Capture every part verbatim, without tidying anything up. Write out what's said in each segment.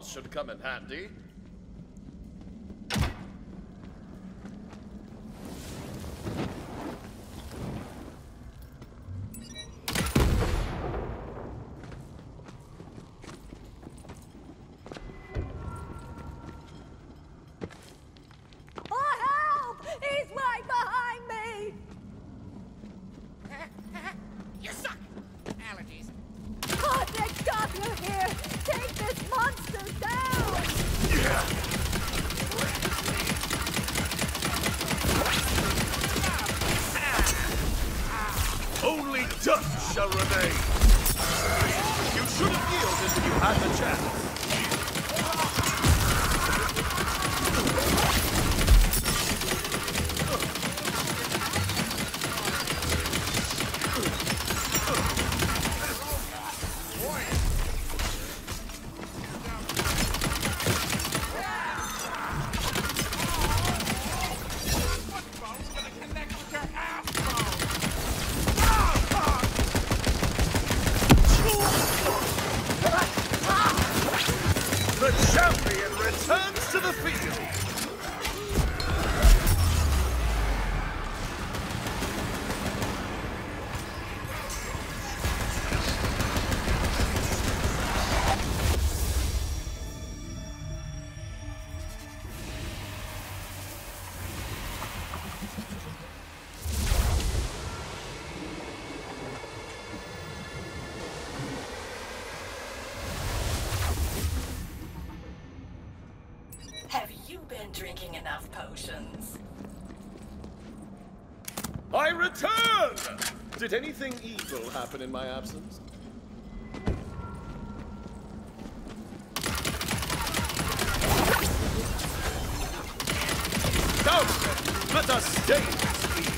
boss should come in handy. Only dust shall remain. You should have yielded when you had the chance. The champion returns to the field! Have you been drinking enough potions? I return! Did anything evil happen in my absence? Now, let us stay this field.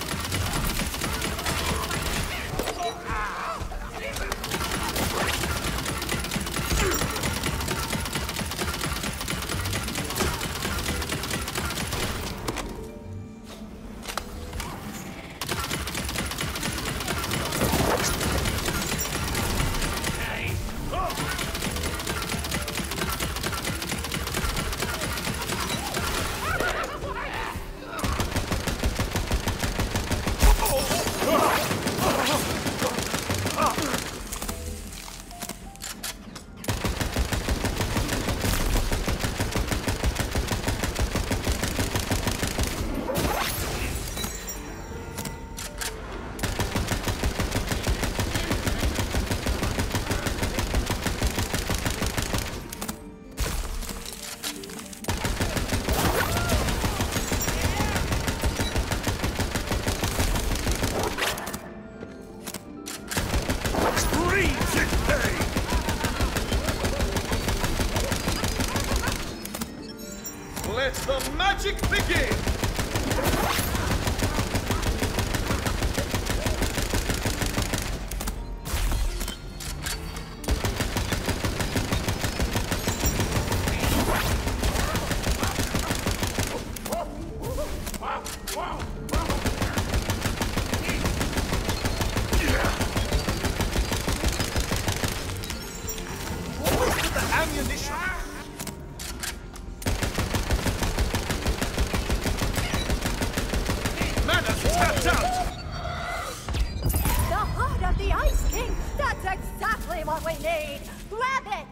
Let the magic begin! What was the ammunition? Tapped out! The heart of the Ice King! That's exactly what we need! Grab it!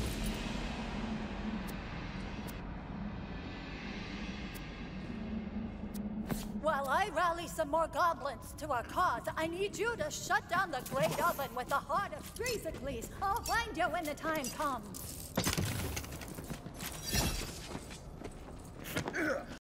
While I rally some more goblins to our cause, I need you to shut down the great oven with the heart of Freezicles. I'll find you when the time comes.